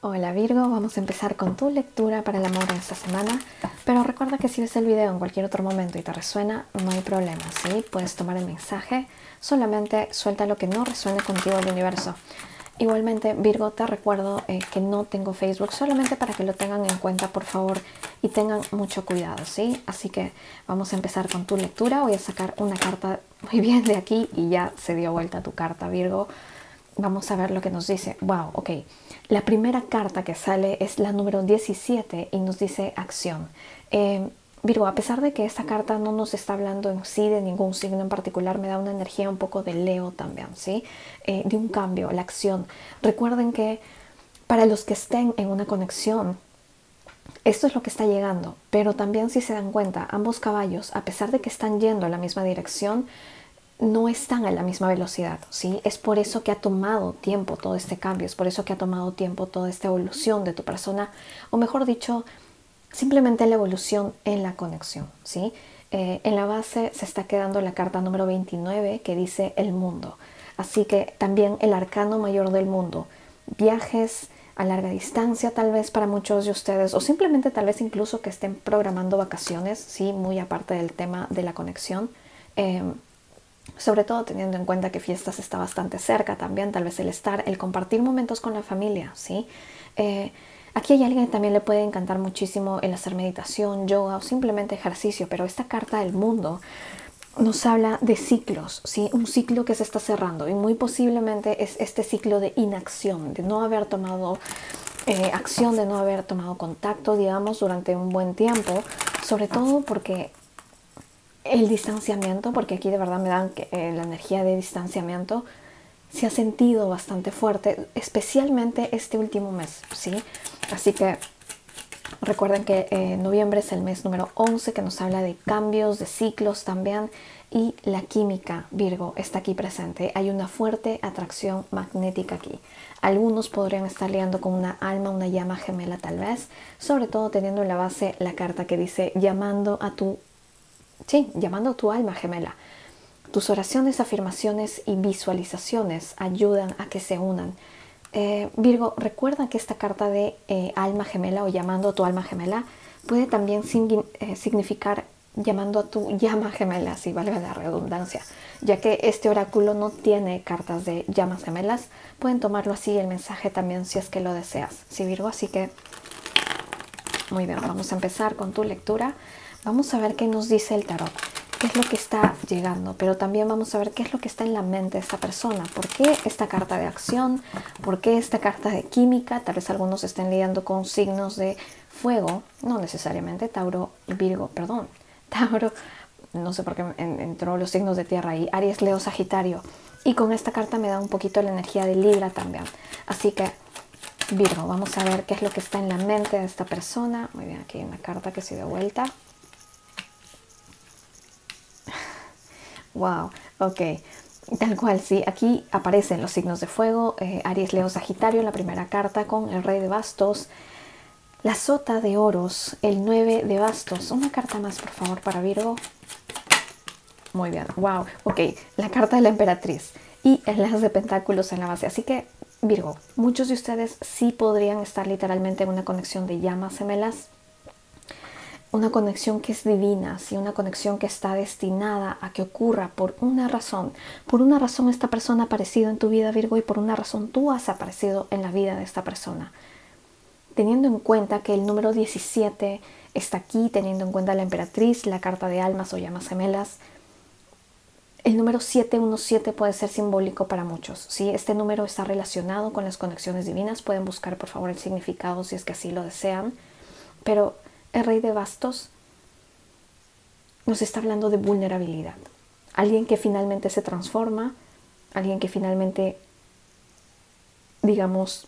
Hola Virgo, vamos a empezar con tu lectura para el amor en esta semana, pero recuerda que si ves el video en cualquier otro momento y te resuena, no hay problema, ¿sí? Puedes tomar el mensaje, solamente suelta lo que no resuene contigo del universo. Igualmente, Virgo, te recuerdo que no tengo Facebook, solamente para que lo tengan en cuenta, por favor, y tengan mucho cuidado, ¿sí? Así que vamos a empezar con tu lectura. Voy a sacar una carta muy bien de aquí y ya se dio vuelta tu carta, Virgo. Vamos a ver lo que nos dice. Wow, ok. La primera carta que sale es la número 17 y nos dice acción. Virgo, a pesar de que esta carta no nos está hablando en sí de ningún signo en particular, me da una energía un poco de Leo también, ¿sí? De un cambio, la acción. Recuerden que para los que estén en una conexión, esto es lo que está llegando, pero también si se dan cuenta, ambos caballos, a pesar de que están yendo en la misma dirección, no están a la misma velocidad, ¿sí? Es por eso que ha tomado tiempo todo este cambio, es por eso que ha tomado tiempo toda esta evolución de tu persona, o mejor dicho, simplemente la evolución en la conexión, ¿sí? En la base se está quedando la carta número 29 que dice el mundo, así que también el arcano mayor del mundo, viajes a larga distancia tal vez para muchos de ustedes, o simplemente tal vez incluso que estén programando vacaciones, ¿sí? Muy aparte del tema de la conexión, sobre todo teniendo en cuenta que fiestas está bastante cerca también, tal vez el compartir momentos con la familia, ¿sí? Aquí hay alguien que también le puede encantar muchísimo el hacer meditación, yoga o simplemente ejercicio, pero esta carta del mundo nos habla de ciclos, ¿sí? Un ciclo que se está cerrando y muy posiblemente es este ciclo de inacción, de no haber tomado acción, de no haber tomado contacto, digamos, durante un buen tiempo, sobre todo porque el distanciamiento, porque aquí de verdad me dan la energía de distanciamiento se ha sentido bastante fuerte, especialmente este último mes, ¿sí? Así que recuerden que noviembre es el mes número 11 que nos habla de cambios, de ciclos también, y la química, Virgo, está aquí presente. Hay una fuerte atracción magnética aquí. Algunos podrían estar liando con una alma, una llama gemela tal vez, sobre todo teniendo en la base la carta que dice llamando a tu alma gemela. Tus oraciones, afirmaciones y visualizaciones ayudan a que se unan. Virgo, recuerda que esta carta de alma gemela o llamando a tu alma gemela puede también significar llamando a tu llama gemela, si valga la redundancia, ya que este oráculo no tiene cartas de llamas gemelas. Pueden tomarlo así el mensaje también si es que lo deseas, ¿sí, Virgo? Así que muy bien, vamos a empezar con tu lectura. Vamos a ver qué nos dice el tarot, qué es lo que está llegando, pero también vamos a ver qué es lo que está en la mente de esta persona. ¿Por qué esta carta de acción? ¿Por qué esta carta de química? Tal vez algunos estén lidiando con signos de fuego, no necesariamente Tauro, Virgo, perdón, Tauro, no sé por qué entró los signos de tierra ahí, Aries, Leo, Sagitario. Y con esta carta me da un poquito la energía de Libra también. Así que Virgo, vamos a ver qué es lo que está en la mente de esta persona. Muy bien, aquí hay una carta que se dio vuelta. Wow, ok. Tal cual, sí. Aquí aparecen los signos de fuego. Aries, Leo, Sagitario, la primera carta con el Rey de Bastos. La Sota de Oros, el 9 de Bastos. Una carta más, por favor, para Virgo. Muy bien, wow. Ok, la carta de la Emperatriz y el As de Pentáculos en la base. Así que, Virgo, muchos de ustedes sí podrían estar literalmente en una conexión de llamas gemelas. Una conexión que es divina, ¿sí? Una conexión que está destinada a que ocurra por una razón. Por una razón esta persona ha aparecido en tu vida, Virgo, y por una razón tú has aparecido en la vida de esta persona. Teniendo en cuenta que el número 17 está aquí, teniendo en cuenta la Emperatriz, la carta de almas o llamas gemelas, el número 717 puede ser simbólico para muchos, ¿sí? Este número está relacionado con las conexiones divinas. Pueden buscar, por favor, el significado si es que así lo desean. Pero el Rey de Bastos nos está hablando de vulnerabilidad. Alguien que finalmente se transforma, alguien que finalmente, digamos,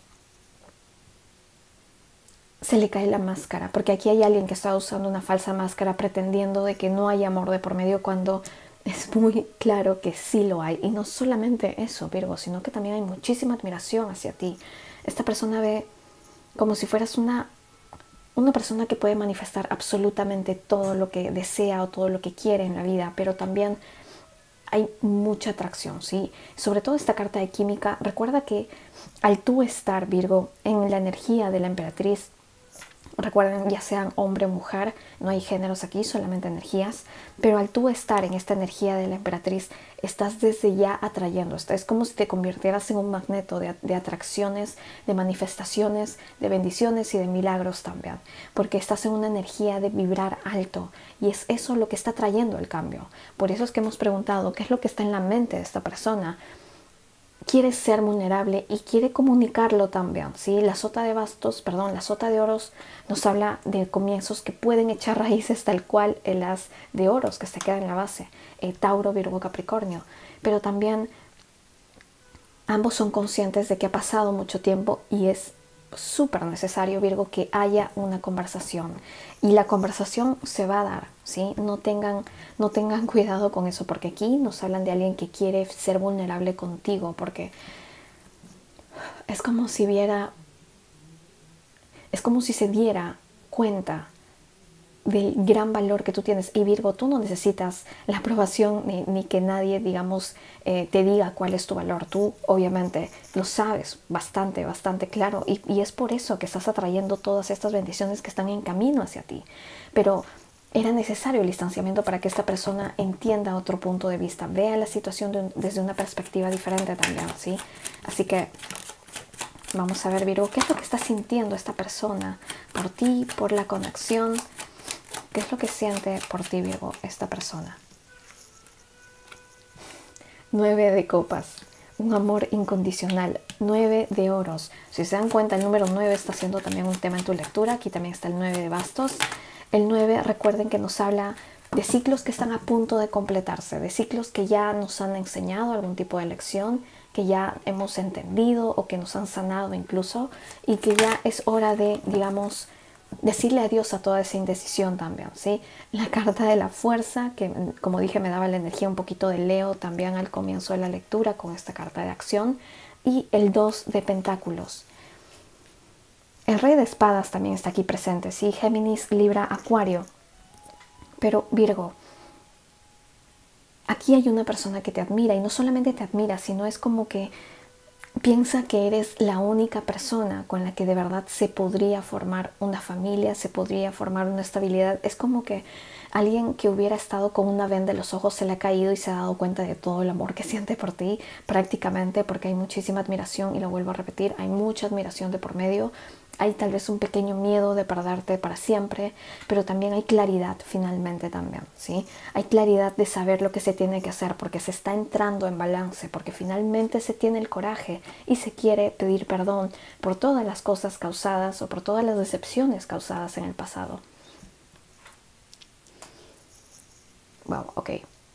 se le cae la máscara. Porque aquí hay alguien que está usando una falsa máscara pretendiendo de que no hay amor de por medio cuando es muy claro que sí lo hay. Y no solamente eso, Virgo, sino que también hay muchísima admiración hacia ti. Esta persona ve como si fueras una persona que puede manifestar absolutamente todo lo que desea o todo lo que quiere en la vida, pero también hay mucha atracción, ¿sí? Sobre todo esta carta de química, recuerda que al tú estar, Virgo, en la energía de la emperatriz, recuerden, ya sean hombre o mujer, no hay géneros aquí, solamente energías, pero al tú estar en esta energía de la emperatriz, estás desde ya atrayendo. Es como si te convirtieras en un magneto de atracciones, de manifestaciones, de bendiciones y de milagros también, porque estás en una energía de vibrar alto y es eso lo que está trayendo el cambio. Por eso es que hemos preguntado qué es lo que está en la mente de esta persona. Quiere ser vulnerable y quiere comunicarlo también, ¿sí? La sota de bastos, perdón, la sota de oros nos habla de comienzos que pueden echar raíces tal cual el as de oros que se queda en la base, Tauro, Virgo, Capricornio. Pero también ambos son conscientes de que ha pasado mucho tiempo y es súper necesario, Virgo, que haya una conversación. Y la conversación se va a dar, ¿sí? No tengan cuidado con eso, porque aquí nos hablan de alguien que quiere ser vulnerable contigo, porque es como si se diera cuenta del gran valor que tú tienes. Y Virgo, tú no necesitas la aprobación ni que nadie, digamos, te diga cuál es tu valor. Tú obviamente lo sabes bastante claro y es por eso que estás atrayendo todas estas bendiciones que están en camino hacia ti. Pero era necesario el distanciamiento para que esta persona entienda otro punto de vista, vea la situación desde una perspectiva diferente también, ¿sí? Así que vamos a ver, Virgo, ¿qué es lo que está sintiendo esta persona por ti, por la conexión? ¿Qué es lo que siente por ti, Virgo, esta persona? 9 de copas, un amor incondicional. 9 de oros. Si se dan cuenta, el número 9 está siendo también un tema en tu lectura. Aquí también está el 9 de bastos. El 9, recuerden que nos habla de ciclos que están a punto de completarse, de ciclos que ya nos han enseñado algún tipo de lección, que ya hemos entendido o que nos han sanado incluso, y que ya es hora de, digamos, decirle adiós a toda esa indecisión también, ¿sí? La carta de la fuerza, que como dije me daba la energía un poquito de Leo también al comienzo de la lectura con esta carta de acción, y el 2 de pentáculos. El rey de espadas también está aquí presente, ¿sí? Géminis, Libra, Acuario. Pero Virgo, aquí hay una persona que te admira y no solamente te admira, sino es como que piensa que eres la única persona con la que de verdad se podría formar una familia, se podría formar una estabilidad. Es como que alguien que hubiera estado con una venda en los ojos se le ha caído y se ha dado cuenta de todo el amor que siente por ti, prácticamente, porque hay muchísima admiración, y lo vuelvo a repetir, hay mucha admiración de por medio. Hay tal vez un pequeño miedo de perderte para siempre, pero también hay claridad finalmente también, ¿sí? Hay claridad de saber lo que se tiene que hacer porque se está entrando en balance, porque finalmente se tiene el coraje y se quiere pedir perdón por todas las cosas causadas o por todas las decepciones causadas en el pasado. Wow, ok.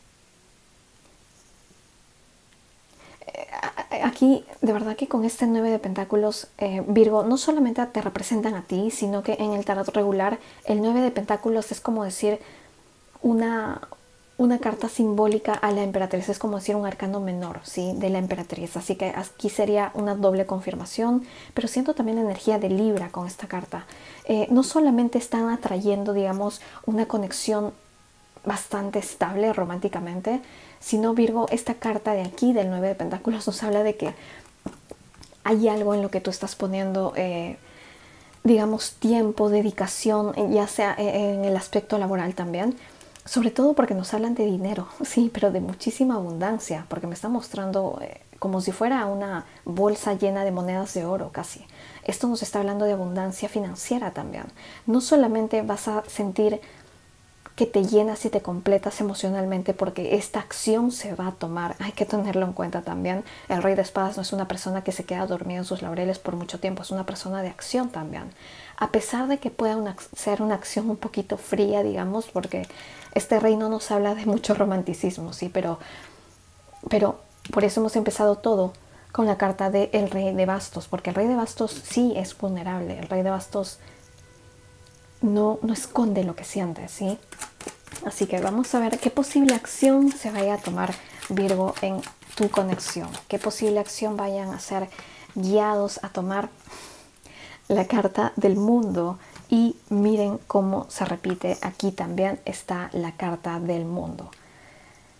Aquí, de verdad que con este 9 de pentáculos, Virgo, no solamente te representan a ti, sino que en el tarot regular, el 9 de pentáculos es como decir una carta simbólica a la emperatriz, es como decir un arcano menor, ¿sí? De la emperatriz. Así que aquí sería una doble confirmación, pero siento también la energía de Libra con esta carta. No solamente están atrayendo, digamos, una conexión bastante estable románticamente, sino Virgo, esta carta de aquí del 9 de pentáculos nos habla de que hay algo en lo que tú estás poniendo, digamos, tiempo, dedicación, ya sea en el aspecto laboral también, sobre todo porque nos hablan de dinero, sí, pero de muchísima abundancia, porque me está mostrando como si fuera una bolsa llena de monedas de oro casi. Esto nos está hablando de abundancia financiera también. No solamente vas a sentir que te llenas y te completas emocionalmente porque esta acción se va a tomar. Hay que tenerlo en cuenta también. El rey de espadas no es una persona que se queda dormida en sus laureles por mucho tiempo, es una persona de acción también. A pesar de que pueda ser una acción un poquito fría, digamos, porque este rey no nos habla de mucho romanticismo, ¿sí? Pero por eso hemos empezado todo con la carta del rey de bastos, porque el rey de bastos sí es vulnerable, el rey de bastos no esconde lo que siente, ¿sí? Así que vamos a ver qué posible acción se vaya a tomar, Virgo, en tu conexión. Qué posible acción vayan a ser guiados a tomar. La carta del mundo. Y miren cómo se repite. Aquí también está la carta del mundo.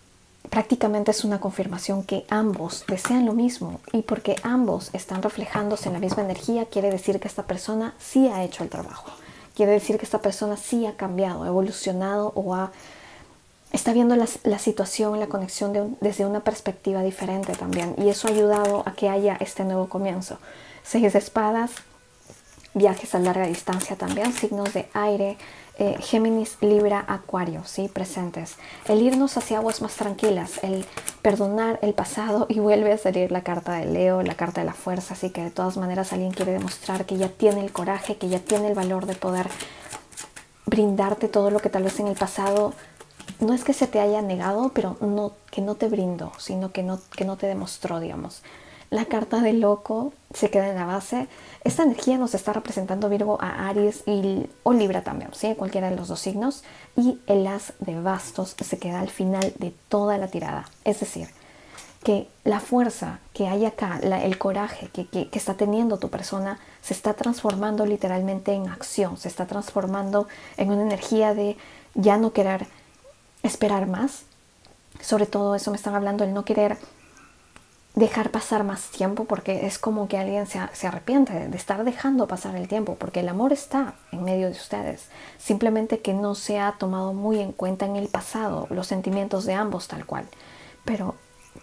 prácticamente es una confirmación que ambos desean lo mismo, y porque ambos están reflejándose en la misma energía, quiere decir que esta persona sí ha hecho el trabajo. Quiere decir que esta persona sí ha cambiado, ha evolucionado o está viendo la situación, la conexión desde una perspectiva diferente también. Y eso ha ayudado a que haya este nuevo comienzo. 6 de espadas, viajes a larga distancia también, signos de aire, Géminis, Libra, Acuario, ¿sí? Presentes. El irnos hacia aguas más tranquilas, el perdonar el pasado, y vuelve a salir la carta de Leo, la carta de la fuerza. Así que de todas maneras alguien quiere demostrar que ya tiene el coraje, que ya tiene el valor de poder brindarte todo lo que tal vez en el pasado no es que se te haya negado, pero que no te brindó, sino que no te demostró, digamos. La carta del loco se queda en la base. Esta energía nos está representando, Virgo, a Aries o Libra también, ¿sí? Cualquiera de los dos signos. Y el as de bastos se queda al final de toda la tirada. Es decir, que la fuerza que hay acá, el coraje que está teniendo tu persona, se está transformando literalmente en acción. Se está transformando en una energía de ya no querer esperar más. Sobre todo eso me están hablando, el no querer dejar pasar más tiempo, porque es como que alguien se arrepiente de estar dejando pasar el tiempo, porque el amor está en medio de ustedes, simplemente que no se ha tomado muy en cuenta en el pasado los sentimientos de ambos tal cual. Pero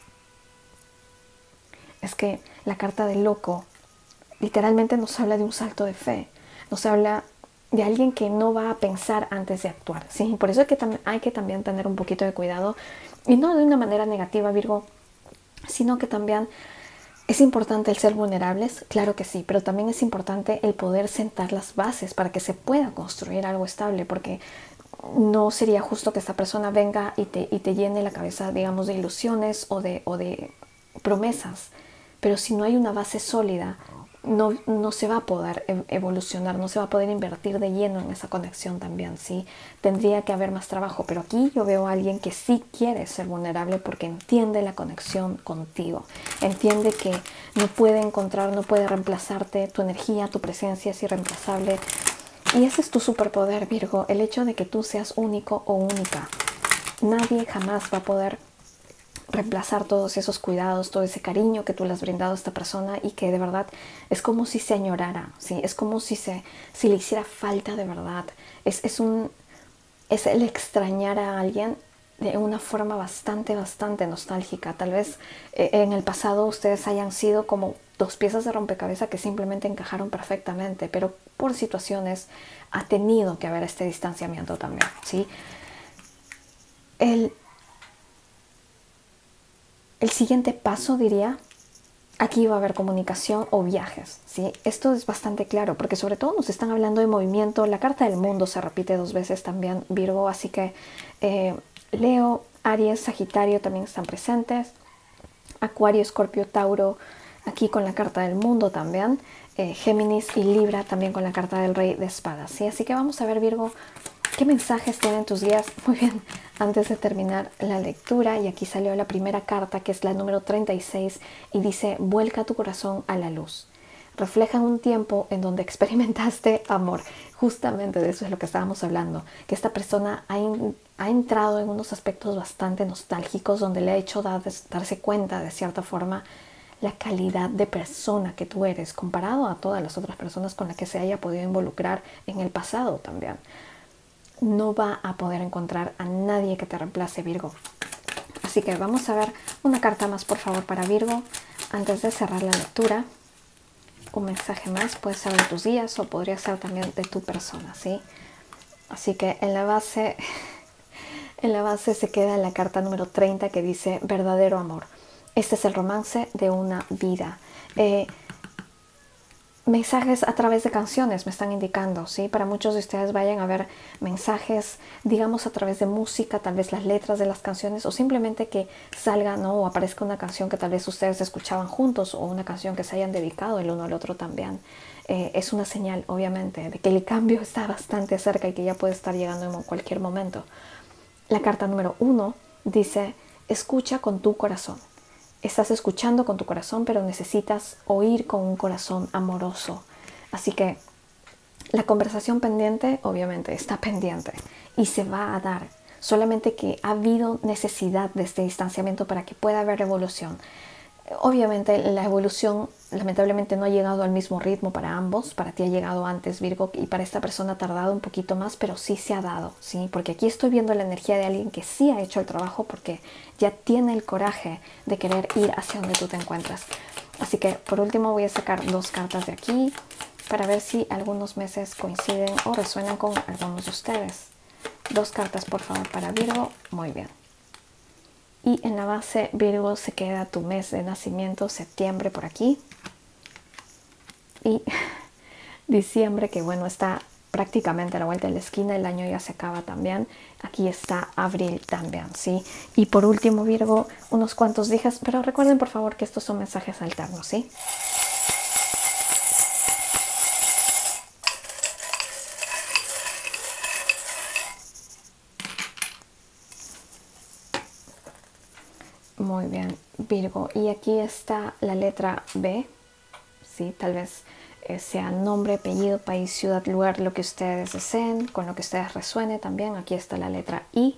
es que la carta del loco literalmente nos habla de un salto de fe, nos habla de alguien que no va a pensar antes de actuar, ¿sí? Por eso hay que también tener un poquito de cuidado, y no de una manera negativa, Virgo, sino que también es importante el ser vulnerables, claro que sí, pero también es importante el poder sentar las bases para que se pueda construir algo estable, porque no sería justo que esta persona venga y te llene la cabeza, digamos, de ilusiones o de promesas, pero si no hay una base sólida, no se va a poder evolucionar, no se va a poder invertir de lleno en esa conexión también, ¿sí? Tendría que haber más trabajo, pero aquí yo veo a alguien que sí quiere ser vulnerable porque entiende la conexión contigo, entiende que no puede reemplazarte, tu energía, tu presencia es irreemplazable, y ese es tu superpoder, Virgo, el hecho de que tú seas único o única. Nadie jamás va a poder reemplazar todos esos cuidados, todo ese cariño que tú le has brindado a esta persona, y que de verdad es como si se añorara, ¿sí? Es como si le hiciera falta de verdad. Es el extrañar a alguien de una forma bastante nostálgica. Tal vez en el pasado ustedes hayan sido como 2 piezas de rompecabezas que simplemente encajaron perfectamente, pero por situaciones ha tenido que haber este distanciamiento también, ¿sí? El siguiente paso, diría, aquí va a haber comunicación o viajes, ¿sí? Esto es bastante claro, porque sobre todo nos están hablando de movimiento. La carta del mundo se repite 2 veces también, Virgo, así que Leo, Aries, Sagitario también están presentes. Acuario, Escorpio, Tauro, aquí con la carta del mundo también. Géminis y Libra también con la carta del Rey de Espadas, ¿sí? Así que vamos a ver, Virgo, ¿qué mensajes tienen tus guías? Muy bien, antes de terminar la lectura, y aquí salió la primera carta, que es la número 36, y dice: vuelca tu corazón a la luz. Reflejan un tiempo en donde experimentaste amor. Justamente de eso es lo que estábamos hablando, que esta persona ha entrado en unos aspectos bastante nostálgicos, donde le ha hecho darse cuenta, de cierta forma, la calidad de persona que tú eres, comparado a todas las otras personas con las que se haya podido involucrar en el pasado también. No va a poder encontrar a nadie que te reemplace, Virgo. Así que vamos a ver una carta más, por favor, para Virgo, antes de cerrar la lectura. Un mensaje más, puede ser de tus días o podría ser también de tu persona, ¿sí? Así que en la base se queda la carta número 30, que dice: verdadero amor. Este es el romance de una vida. Mensajes a través de canciones me están indicando, ¿sí? Para muchos de ustedes vayan a ver mensajes, digamos, a través de música, tal vez las letras de las canciones, o simplemente que salga, ¿no? O aparezca una canción que tal vez ustedes escuchaban juntos, o una canción que se hayan dedicado el uno al otro también. Es una señal, obviamente, de que el cambio está bastante cerca y que ya puede estar llegando en cualquier momento. La carta número 1 dice: escucha con tu corazón. Estás escuchando con tu corazón, pero necesitas oír con un corazón amoroso. Así que la conversación pendiente, obviamente, está pendiente y se va a dar. solamente que ha habido necesidad de este distanciamiento para que pueda haber evolución. Obviamente la evolución lamentablemente no ha llegado al mismo ritmo para ambos. Para ti ha llegado antes, Virgo, y para esta persona ha tardado un poquito más, pero sí se ha dado, ¿sí? Porque aquí estoy viendo la energía de alguien que sí ha hecho el trabajo porque ya tiene el coraje de querer ir hacia donde tú te encuentras. Así que por último voy a sacar 2 cartas de aquí para ver si algunos meses coinciden o resuenan con algunos de ustedes. 2 cartas por favor para Virgo. Muy bien. Y en la base, Virgo, se queda tu mes de nacimiento, septiembre por aquí. Y diciembre, que bueno, está prácticamente a la vuelta de la esquina, el año ya se acaba también. Aquí está abril también, ¿sí? Y por último, Virgo, unos cuantos días, pero recuerden por favor que estos son mensajes alternos, ¿sí? Muy bien, Virgo. Y aquí está la letra B, ¿sí? Tal vez sea nombre, apellido, país, ciudad, lugar, lo que ustedes deseen, con lo que ustedes resuene también. Aquí está la letra I.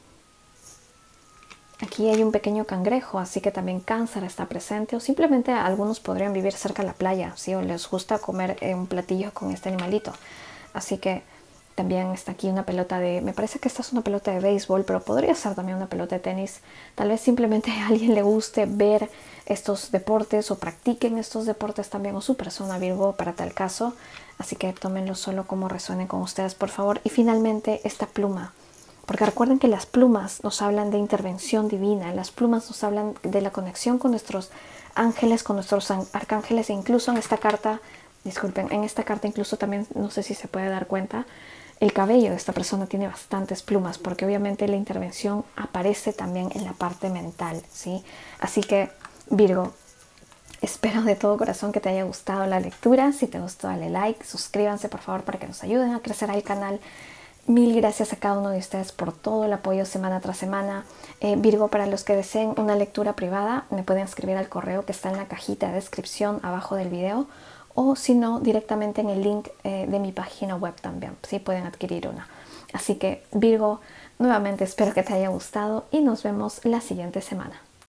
Aquí hay un pequeño cangrejo, así que también Cáncer está presente. O simplemente algunos podrían vivir cerca de la playa, ¿sí? O les gusta comer un platillo con este animalito. Así que también está aquí una pelota de... Me parece que esta es una pelota de béisbol, pero podría ser también una pelota de tenis. Tal vez simplemente a alguien le guste ver estos deportes o practiquen estos deportes también, o su persona, Virgo, para tal caso. Así que tómenlo solo como resuene con ustedes, por favor. Y finalmente esta pluma. Porque recuerden que las plumas nos hablan de intervención divina. Las plumas nos hablan de la conexión con nuestros ángeles, con nuestros arcángeles. E incluso en esta carta, disculpen, en esta carta incluso también, no sé si se puede dar cuenta, el cabello de esta persona tiene bastantes plumas, porque obviamente la intervención aparece también en la parte mental, ¿sí? Así que, Virgo, espero de todo corazón que te haya gustado la lectura. Si te gustó, dale like, suscríbanse por favor para que nos ayuden a crecer al canal. Mil gracias a cada uno de ustedes por todo el apoyo semana tras semana. Virgo, para los que deseen una lectura privada, me pueden escribir al correo que está en la cajita de descripción abajo del video, o si no, directamente en el link de mi página web también, sí pueden adquirir una. Así que, Virgo, nuevamente espero que te haya gustado y nos vemos la siguiente semana.